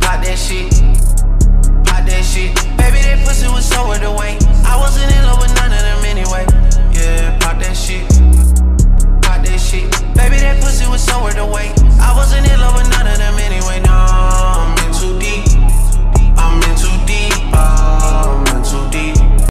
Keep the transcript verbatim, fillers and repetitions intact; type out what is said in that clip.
pop that shit, pop that shit. Baby, that pussy was so with the